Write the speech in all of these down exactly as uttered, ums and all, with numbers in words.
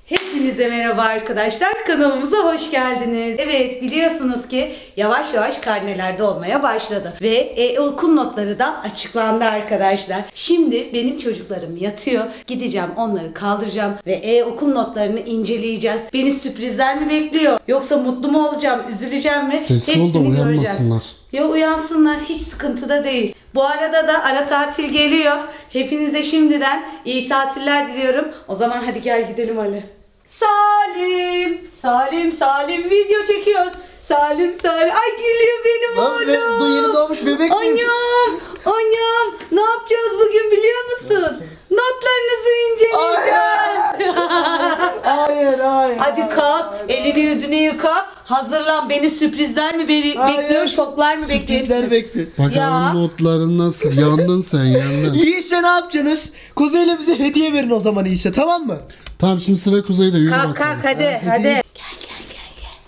Hepinize merhaba arkadaşlar, kanalımıza hoş geldiniz. Evet, biliyorsunuz ki yavaş yavaş karnelerde olmaya başladı ve e, okul notları da açıklandı arkadaşlar. Şimdi benim çocuklarım yatıyor, gideceğim onları kaldıracağım ve e, okul notlarını inceleyeceğiz. Beni sürprizler mi bekliyor, yoksa mutlu mu olacağım, üzüleceğim mi? Sessiz ol da uyanmasınlar. Yo, uyansınlar, hiç sıkıntıda değil. Bu arada da ara tatil geliyor. Hepinize şimdiden iyi tatiller diliyorum. O zaman hadi gel gidelim Ali. Salim, Salim, Salim video çekiyoruz. Salim, Salim. Ay gülüyor benim oğlum. Ben yeni doğmuş bebek mi? Anyam, anyam. Ne yapacağız bugün biliyor musun? Notlarınızı inceleyeceğiz. Hayır, hayır. Hadi kalk, elini yüzünü yıka. Hazırlan, beni sürprizler mi be- bekliyor, şoklar mı bekliyor? Sürprizler bekliyor. Bakalım Ya. notların nasıl? Yandın sen, yandın. İyiyse ne yapacaksınız? Kuzey'le bize hediye verin o zaman iyiyse, tamam mı? Tamam, şimdi sıra Kuzey'de, yürü Kalk bakalım. kalk hadi, hadi. Gel gel gel gel.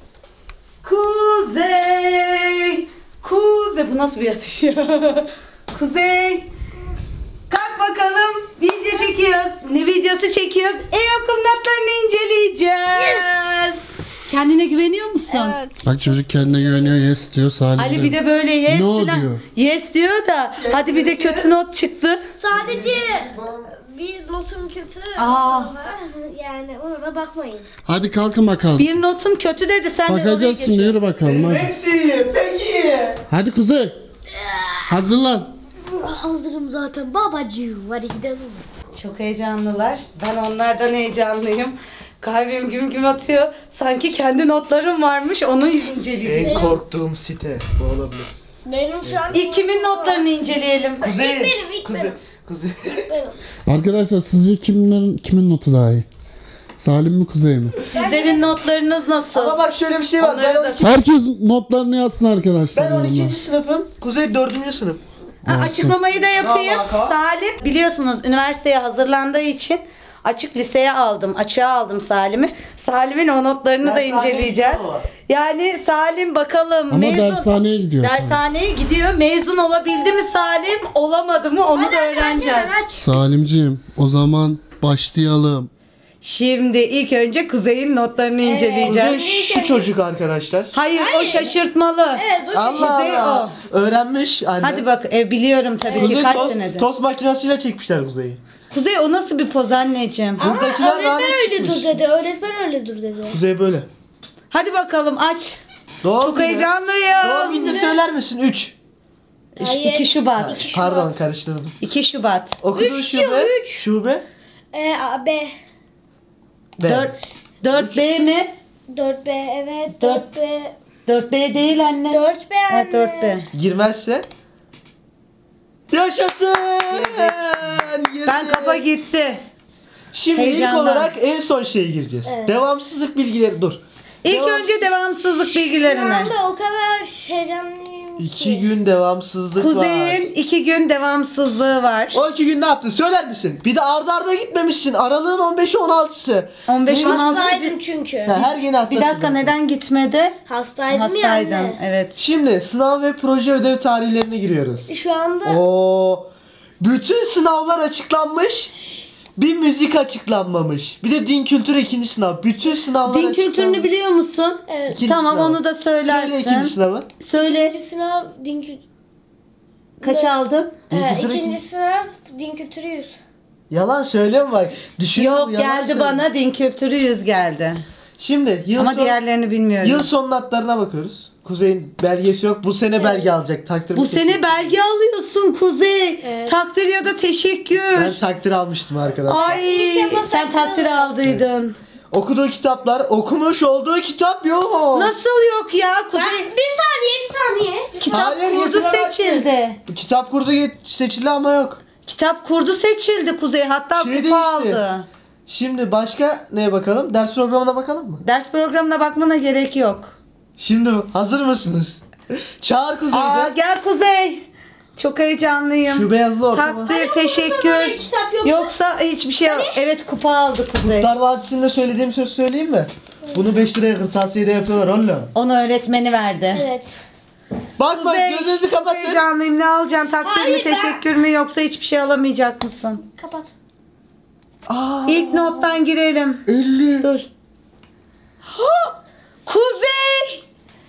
Kuzey. Kuzey. Bu nasıl bir yatış ya? Kuzey. Kalk bakalım. Video çekiyoruz. Ne videosu çekiyoruz? E-okul notlarını inceleyeceğiz. Kendine güveniyor musun? Evet. Bak çocuk kendine güveniyor, yes diyor. Salim Ali de- bir de böyle yes No falan. diyor. Yes diyor da hadi bir de kötü not çıktı. Sadece bir notum kötü. Aa. Ama yani ona da bakmayın. Hadi kalkın bakalım. Bir notum kötü dedi, sen de oraya Bakacağız şimdi, geçiyorsun. yürü bakalım hadi. Hepsi iyi, peki iyi. Hadi Kuzey. Hazırlan. Hazırım zaten babacığım. Hadi gidelim. Çok heyecanlılar. Ben onlardan heyecanlıyım. Kalbim güm güm atıyor. Sanki kendi notlarım varmış, onu inceleyeceğim. En korktuğum site bu olabilir. Benim şu an... İlk kimin notlarını inceleyelim? Kuzey. İlk benim, ilk Kuzey. benim. Kuzey. Benim. Arkadaşlar sizce kimlerin kimin notu daha iyi? Salim mi, Kuzey mi? Sizlerin notlarınız nasıl? Ama bak şöyle bir şey var. Onları Ben, da- on iki, Herkes notlarını yazsın arkadaşlar. ben on yorumlara. ikinci sınıfım. Kuzey dördüncü sınıf. Ha, açıklamayı da yapayım. Tamam, tamam. Salim, biliyorsunuz üniversiteye hazırlandığı için açık liseye aldım, açığa aldım Salim'i. Salim'in o notlarını da Dershaneye inceleyeceğiz. gidiyor mu? Yani Salim bakalım Ama dershaneye gidiyor. Dershaneye gidiyor. Mezun olabildi mi Salim? Olamadı mı? Onu da öğreneceğiz. Aç. Salimciğim, o zaman başlayalım. Şimdi ilk önce Kuzey'in notlarını Kuzey inceleyeceğiz. şu çocuk arkadaşlar. Hayır, o şaşırtmalı. Evet, o Allah Kuzey Allah. Öğrenmiş anne. Hadi bak, e, biliyorum tabii ki Kuzey kaç tost, senedir. tost makinesiyle çekmişler Kuzey'i. Kuzey, o nasıl bir poz anneciğim? Buradakiler Öğretmen lanet öyle çıkmış. dur dedi. Öğretmen öyle dur dedi. Kuzey böyle. Hadi bakalım, aç. Doğum Çok günü. heyecanlıyım. Doğum gününü söyler misin? üç. Hayır. iki Şubat. İki Pardon Şubat. karıştırdım. iki Şubat. Okuduğu Üç diyor, şube. üç. Şube. E, A, B. B. dört B mi? dört B evet. Dört. dört B. dört B değil anne. dört B Ha, anne. dört B. Girmezse. Yaşasın. Girdi. Ben kafa gitti. Şimdi ilk Heyecandan. olarak en son şeye gireceğiz. Evet. Devamsızlık bilgileri dur. İlk Devam- önce devamsızlık Şu bilgilerine. anda o kadar heyecanlıyım İki ki. gün devamsızlık var. Kuzey'in iki gün devamsızlığı var. O iki gün ne yaptın? Söyler misin? Bir de arda arda gitmemişsin. Aralığın on beşi on altısı. on beş on altı. Hastaydım çünkü. Ha, her gün hasta. Bir dakika, neden gitmedi? Hastaydım, Hastaydın. yani. Evet. Şimdi sınav ve proje ödev tarihlerine giriyoruz. Şu anda Oo. Bütün sınavlar açıklanmış. Bir müzik açıklanmamış. Bir de din kültürü ikinci sınav. Bütün sınavlar Din açıklanmış. kültürünü biliyor musun? evet. İkinci Tamam, sınav. onu da söylersin. Söyle ikinci sınavı. Söyle. İkinci sınav din kültürü. Kaç aldın? Din Ee, kültürü ikinci ikinci- sınav din kültürü yüz. Yalan söyleme bak. Düşünüyor Yok, mu? Yalan geldi söyleme. bana din kültürü yüz geldi. Şimdi yıl Ama son- diğerlerini bilmiyorum. Yıl sonu notlarına bakıyoruz. Kuzey'in belgesi yok. Bu sene belge alacak. Takdir Bu bir sene teşekkür. belge alıyorsun Kuzey. Evet. Takdir ya da teşekkür. Ben takdir almıştım arkadaşlar. Ay, İnşallah sen takdir takdir aldıydın. Okuduğu kitaplar, okumuş olduğu kitap yok. Nasıl yok ya? Ben, Kuzey bir saniye bir saniye. kitap Hayır, kurdu getiremezsin. seçildi. Kitap kurdu get- seçildi ama yok. Kitap kurdu seçildi Kuzey. Hatta Şey kupa değişti. aldı. Şimdi başka neye bakalım? Ders programına bakalım mı? Ders programına bakmana gerek yok. Şimdi hazır mısınız? Çağır Kuzey'i Aa, de. gel Kuzey. Çok heyecanlıyım. Şu beyazlı ortama. Takdir, teşekkür. Böyle kitap yok. Yoksa hiçbir şey yok. Evet, kupa aldı Kuzey. Kurtlar Vadisi'nde söylediğim söz söyleyeyim mi? Bunu beş liraya kırtasiyede yapıyorlar oğlum. Onu öğretmeni verdi. Evet. Bak bak Kuzey, gözünüzü çok kapatın. heyecanlıyım. Ne alacaksın? Takdir mi, Hayır, ben- teşekkür mü, yoksa hiçbir şey alamayacak mısın? Kapat. Aa, İlk nottan girelim. elli. Dur. Kuzey.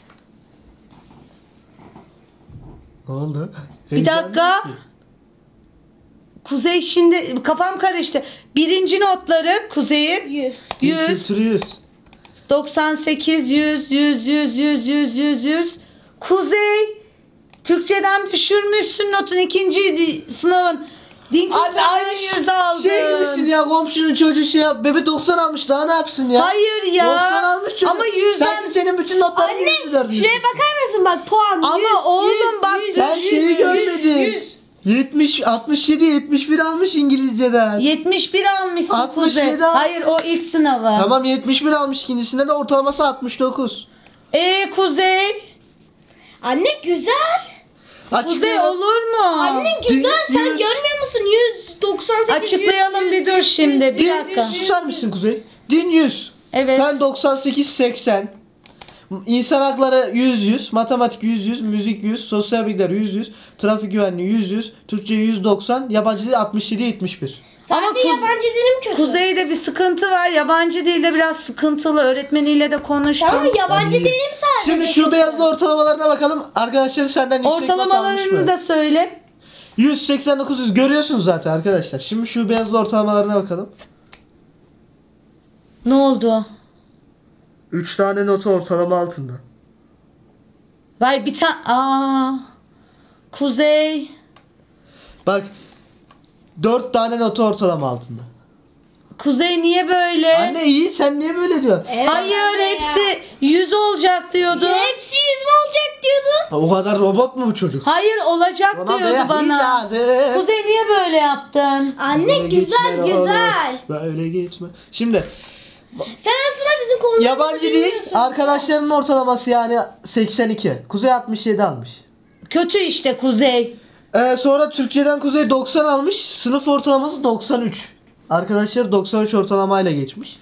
Ne oldu? Bir dakika. Kuzey şimdi kafam karıştı. Birinci notları Kuzey'in yüz. Din yüz, kültürü yüz. doksan sekiz, yüz, yüz, yüz, yüz, yüz, yüz, yüz. Kuzey. Türkçeden düşürmüşsün notun ikinci sınavın. Din Abi kültüründen aynı yüz aldın. şey misin ya, komşunun çocuğu şey yap. Bebe doksan almış, daha ne yapsın ya? Hayır ya. doksan almış çocuk. Ama yüzden... Sanki senin bütün notların Anne yüzdüler diyorsun. şuraya bakar mısın bak puan. Ama yüz, oğlum yüz, bak yüz, Sen yüz, şeyi yüz, görmedin. yüz. yetmiş, altmış yedi, yetmiş bir almış İngilizceden. yetmiş bir almışsın altmış Kuzey. yedi almış. Hayır o ilk sınavı. Tamam, yetmiş bir almış, ikincisinde de ortalaması altmış dokuz. Ee Kuzey. Anne güzel. Kuzey Açıklayalım. olur mu? Anne güzel. Yüz- Sen yüz. görmüyor musun? yüz doksan sekiz. Açıklayalım yüz, bir dur yüz, şimdi. yüz, Bir yüz, dakika. yüz, yüz, Susar mısın Kuzey? Din yüz. Evet. Fen doksan sekiz seksen. İnsan hakları yüz yüz, matematik yüz yüz, müzik yüz, sosyal bilgiler yüz yüz, trafik güvenliği yüz yüz, Türkçe yüz doksan, yabancı dil altmış yedi yetmiş bir. Ama Sadece Kuz- yabancı dilim kötü. Kuzey'de bir sıkıntı var. Yabancı dilde biraz sıkıntılı. Öğretmeniyle de konuştum. Tamam yabancı Yani- dilim sadece. Şimdi şu beyazlı ortalamalarına bakalım. Arkadaşlar senden yüksek not almış Ortalamalarını mı? da söyle. yüz seksen dokuz yüz görüyorsunuz zaten arkadaşlar. Şimdi şu beyazlı ortalamalarına bakalım. Ne oldu? üç tane notu ortalama altında. Var bir tane. Aa. Kuzey. Bak, dört tane notu ortalama altında. Kuzey niye böyle? Anne iyi, sen niye böyle diyorsun? Evet, Hayır anne ya. hepsi yüz olacak diyordu. Ya hepsi yüz mü olacak diyordun? O kadar robot mu bu çocuk? Hayır olacak diyordu be bana. lazım. Kuzey niye böyle yaptın? Anne Böyle güzel gitme güzel. oğlum, böyle gitme. Şimdi Sen aslında bizim konularımızı yabancı dil bilmiyorsun. arkadaşlarının ortalaması yani seksen iki. Kuzey altmış yedi almış. Kötü işte Kuzey. Ee, sonra Türkçeden Kuzey doksan almış. Sınıf ortalaması doksan üç. Arkadaşlar doksan üç ortalamayla geçmiş.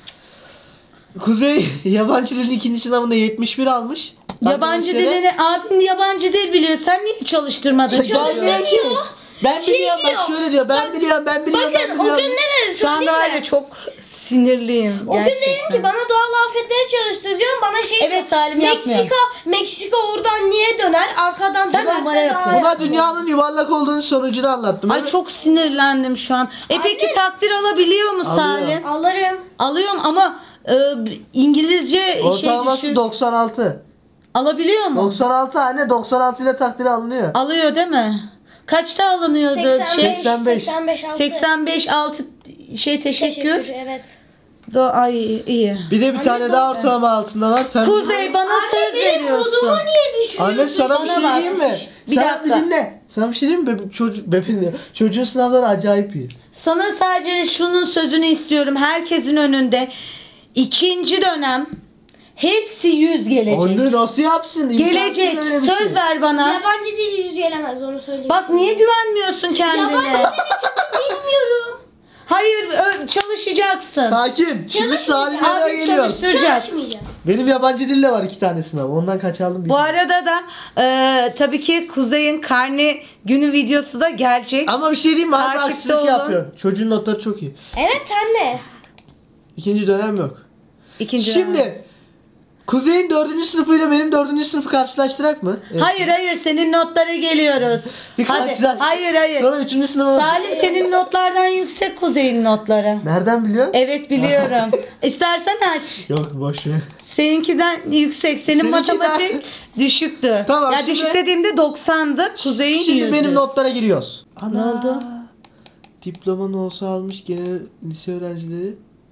Kuzey yabancı dilin ikinci sınavında yetmiş bir almış. Yabancı Arkadaşlara- dilini abin yabancı dil biliyor. Sen niye çalıştırmadın? Şey, gelmiyor ki. Ben Şey biliyorum diyor. bak şöyle diyor. Ben biliyorum, ben biliyorum, ben Bakın o biliyorum. gün ne dedi Şu anda söyleyeyim hala mi? çok sinirliyim. O gün gerçekten. dedim ki bana doğal afetleri çalıştır diyorum. Bana şey Evet, diyor, Salim yapmıyor. Meksika, Meksika oradan niye döner? Arkadan Sen dönerse numara daha yapıyorsun. iyi. Buna dünyanın yuvarlak olduğunu sonucunu anlattım. Ay Evet. çok sinirlendim şu an. E peki takdir alabiliyor mu Alıyor. Salim? Alırım. Alıyorum ama e, İngilizce şey Ortalaması düşün. doksan altı. Alabiliyor mu? doksan altı anne, doksan altı ile takdir alınıyor. Alıyor değil mi? Kaçta alınıyordu seksen beş, şey? seksen beş. seksen beş, altı. seksen beş altı şey teşekkür. Teşekkür, evet. Do ay iyi. Bir de bir tane daha ortalama altında var. Fen- Kuzey bana söz Benim veriyorsun. modumu niye düşürüyorsun? Anne sana bir Bana şey bak. diyeyim mi? Bir Sana bir dakika. dinle. Sana bir şey diyeyim mi? Bebe, çocuk, bebe diyor. Çocuğun sınavları acayip iyi. Sana sadece şunun sözünü istiyorum herkesin önünde. İkinci dönem hepsi yüz gelecek. Anne nasıl yapsın? Gelecek. İmkansız öyle bir Söz şey. ver bana. Yabancı dil yüz gelemez onu söyleyeyim. Bak niye güvenmiyorsun kendine? Yabancı dili bilmiyorum. Hayır ö- çalışacaksın. Sakin. Şimdi Salim Abi nereye geliyor? çalıştıracak. Çalışmayacağım. Benim yabancı dille var iki tane sınav. Ondan kaç aldım Bu bilmiyorum. arada da e, tabii ki Kuzey'in karne günü videosu da gelecek. Ama bir şey diyeyim mi? Abi Takipte haksızlık olun. yapıyorsun. Çocuğun notları çok iyi. Evet anne. İkinci dönem yok. İkinci dönem. Şimdi Kuzey'in dördüncü sınıfıyla benim dördüncü sınıfı karşılaştırak mı? Evet. Hayır hayır senin notlara geliyoruz. Bir Hadi. karşılaş. Hayır hayır. Sonra üçüncü sınıfa... Salim senin notlardan yüksek Kuzey'in notları. Nereden biliyorsun? Evet biliyorum. İstersen aç. Yok boş ver. Seninkiden yüksek. Senin Seninkinden- matematik düşüktü. Tamam, ya şimdi- düşük dediğimde doksandı. Kuzey'in Şimdi yüzü. benim notlara giriyoruz. Ne oldu? Diploman olsa almış gene lise öğrencileri.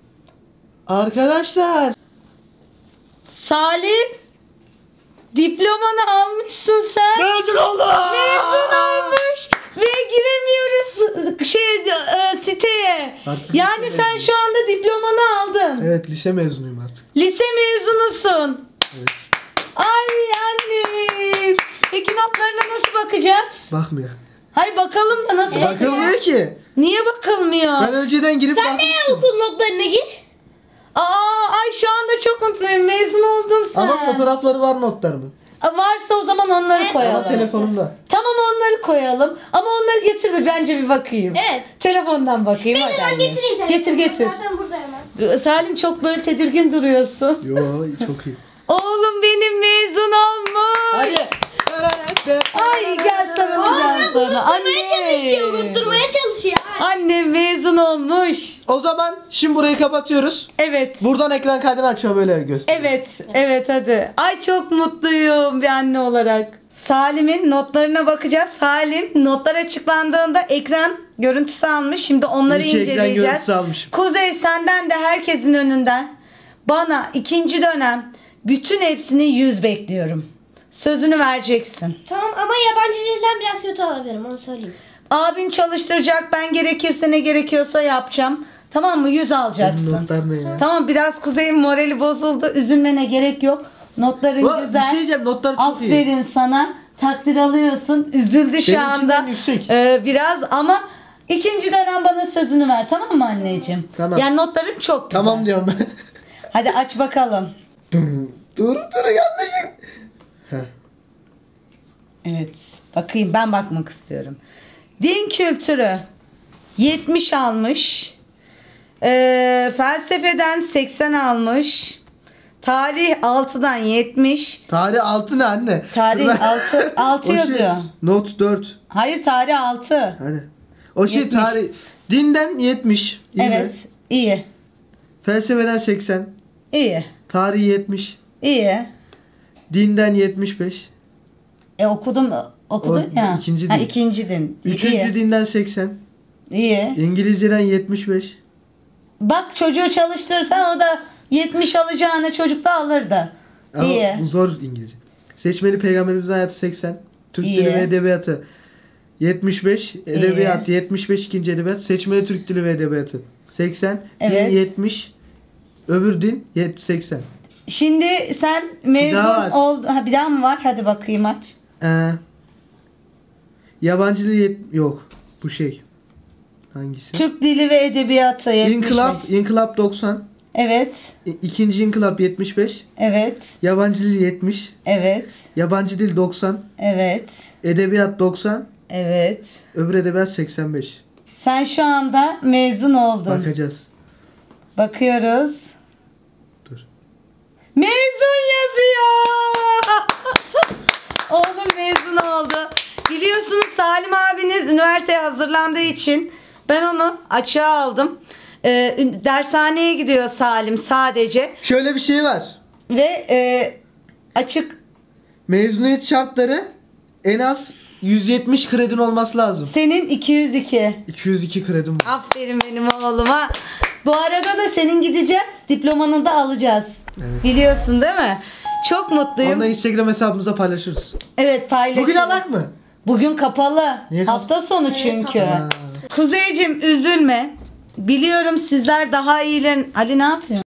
Arkadaşlar. Salim. Diplomanı almışsın sen. Mezun oldum. Mezun olmuş. Ve giremiyoruz şey e, siteye. Artık Yani lise sen mezunu. şu anda diplomanı aldın. Evet, lise mezunuyum artık. Lise mezunusun. Evet. Ay annem. Peki notlarına nasıl bakacağız? Bakmıyor. Hayır bakalım da nasıl bakacağız? Bakılmıyor ki. Niye bakılmıyor? Ben önceden girip Sen neye okul notlarına gir? Aa ay şu anda çok mutluyum. Mezun oldun sen. Ama fotoğrafları var notlarımın. Varsa o zaman onları Evet, koyalım. Ama telefonumda. Tamam onları koyalım. Ama onları getir de bence bir bakayım. Evet. Telefondan bakayım. Ben hadi hemen anne. getireyim seni. Getir getir. Zaten burada hemen. Salim çok böyle tedirgin duruyorsun. Yo çok iyi. Oğlum benim mezun olmuş. Hadi. Ay gel sana gel sana. Unutturmaya çalışıyor, unutturmaya çalışıyor. Annem mezun olmuş. O zaman şimdi burayı kapatıyoruz. Evet. Buradan ekran kaydını açıyor böyle göster. Evet, evet hadi. Ay çok mutluyum bir anne olarak. Salim'in notlarına bakacağız. Salim notlar açıklandığında ekran görüntüsü almış. Şimdi onları İyi ki ekran inceleyeceğiz. görüntüsü almış. Kuzey senden de herkesin önünden bana ikinci dönem bütün hepsini yüz bekliyorum. Sözünü vereceksin. Tamam ama yabancı dilden biraz kötü olabilirim, onu söyleyeyim. Abin çalıştıracak. Ben gerekirse ne gerekiyorsa yapacağım. Tamam mı? Yüz alacaksın. Notlar ne ya? Tamam biraz Kuzey'in morali bozuldu. Üzülmene gerek yok. Notların Bu, güzel. Bir şey diyeceğim, notlar çok iyi. Aferin sana. Takdir alıyorsun. Üzüldü şu Benimkinden anda. yüksek. Ee, biraz ama ikinci dönem bana sözünü ver. Tamam mı anneciğim? Tamam. Yani notlarım çok güzel. Tamam diyorum ben. Hadi aç bakalım. dur dur dur yanlış. Heh. Evet. Bakayım ben bakmak istiyorum. Din kültürü yetmiş almış. Ee, felsefeden seksen almış. Tarih altıdan yetmiş. Tarih altı ne anne? Tarih Şurada- altı altı O şey, yazıyor. Not dört. Hayır tarih altı. Hadi. O şey yetmiş. tarih. Dinden yetmiş. İyi mi? Evet. iyi. Felsefeden seksen. İyi. Tarih yetmiş. İyi. Dinden yetmiş beş. E okudum okudun O ya. ikinci ha, din. ikinci din. Üçüncü iyi. dinden seksen. İyi. İngilizceden yetmiş beş. Bak çocuğu çalıştırsan o da yetmiş alacağına çocuk da alırdı. Ama İyi. bu zor İngilizce. Seçmeli Peygamberimizin hayatı seksen. Türk İyi. dili ve edebiyatı yetmiş beş. Edebiyat yetmiş beş, ikinci edebiyat. Seçmeli Türk dili ve edebiyatı seksen. Evet. Din yetmiş. Öbür din yet- seksen. Şimdi sen daha mezun var. oldun. Ha bir daha mı var? Hadi bakayım aç. Ee, yabancı dil yet- yok. Bu şey. Hangisi? Türk dili ve edebiyatı yetmiş beş. İnkılap, İnkılap doksan. Evet. İ- İkinci İnkılap yetmiş beş. Evet. Yabancı dil yetmiş. Evet. Yabancı dil doksan. Evet. Edebiyat doksan. Evet. Öbür edebiyat seksen beş. Sen şu anda mezun oldun. Bakacağız. Bakıyoruz. Dur. Mezun yazıyor. Oğlum mezun oldu. Biliyorsunuz Salim abiniz üniversiteye hazırlandığı için ben onu açığa aldım. Ee, ün- dershaneye gidiyor Salim sadece. Şöyle bir şey var. Ve e, açık Mezuniyet şartları en az yüz yetmiş kredin olması lazım. senin iki yüz iki. iki yüz iki kredim var. Aferin benim oğluma. Bu arada da senin gideceğiz. Diplomanı da alacağız. Evet. Biliyorsun değil mi? Çok mutluyum. Onu da Instagram hesabımızda paylaşırız. Evet paylaşırız. Bugün alak mı? Bugün kapalı. Niye kapalı? Hafta sonu çünkü. Ha. Kuzeycim üzülme. Biliyorum sizler daha iyiler. Ali ne yapıyor?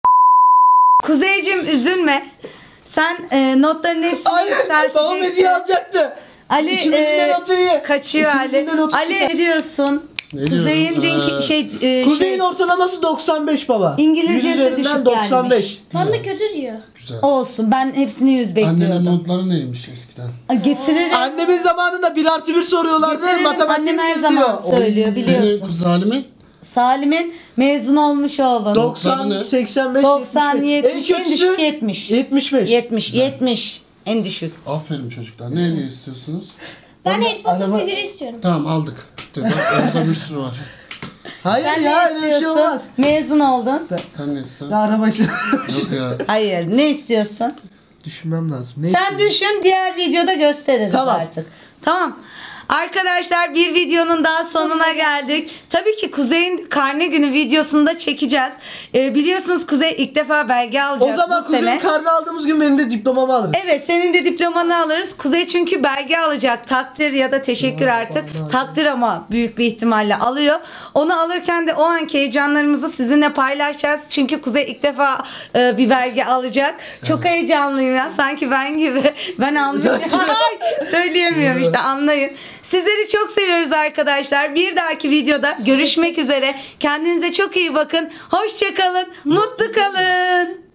Kuzeycim üzülme. Sen e, notların hepsini Hayır, babam yükselteceksin. hediye alacaktı. Ali İkimizin de e, notu iyi. kaçıyor Ali. İkimizin de notu Ali süper. ne diyorsun? Ne Kuzey'in diyorum? dinki Ee, şey e, Kuzey'in şey ortalaması doksan beş baba. İngilizcesi yüz üzerinden düşük doksan beş. gelmiş. Bana da kötü diyor. Güzel. olsun. Ben hepsini yüz Annenin bekliyordum. notları neymiş eskiden? Getiririm. Annemin zamanında bir artı bir soruyorlardı. Getiririm. Matematik Annem her yazıyor. zaman söylüyor Senin biliyorsun. kız Salim'in Salim'in mezun olmuş oğlum. doksan, Notları ne? seksen beş, doksan, yetmiş. yetmiş, En en düşük kötüsü yetmiş. yetmiş beş. yetmiş, yetmiş. En düşük. aferin çocuklar. Ne hediye istiyorsunuz? Ben Ama Harry Potter araba- figürü istiyorum. Tamam aldık. De, bak orada bir sürü var. Hayır Sen ya ne öyle bir şey istiyorsun? olmaz. Mezun oldun. Sen ne istiyorsun? Ya araba Yok ya. Hayır, ne istiyorsun? düşünmem lazım. Ne Sen istiyorsun? düşün, diğer videoda gösteririz Tamam. artık. Tamam. Arkadaşlar bir videonun daha sonuna geldik. Tabii ki Kuzey'in karne günü videosunu da çekeceğiz. Ee, biliyorsunuz Kuzey ilk defa belge alacak O zaman bu Kuzey'in sene. karnı aldığımız gün benim de diplomamı alırız. Evet senin de diplomanı alırız. Kuzey çünkü belge alacak. Takdir ya da teşekkür artık. Takdir ama büyük bir ihtimalle alıyor. Onu alırken de o anki heyecanlarımızı sizinle paylaşacağız. Çünkü Kuzey ilk defa e, bir belge alacak. Çok heyecanlıyım ya. Sanki ben gibi. Ben almışım. Ay, söyleyemiyorum işte anlayın. Sizleri çok seviyoruz arkadaşlar. Bir dahaki videoda görüşmek üzere. Kendinize çok iyi bakın. Hoşça kalın. Mutlu kalın.